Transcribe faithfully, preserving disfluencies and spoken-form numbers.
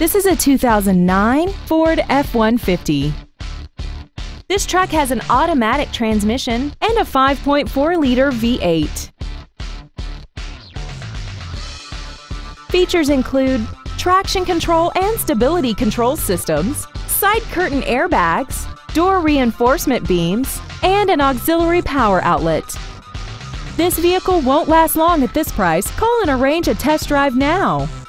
This is a two thousand nine Ford F one fifty. This truck has an automatic transmission and a five point four liter V eight. Features include traction control and stability control systems, side curtain airbags, door reinforcement beams, and an auxiliary power outlet. This vehicle won't last long at this price. Call and arrange a test drive now.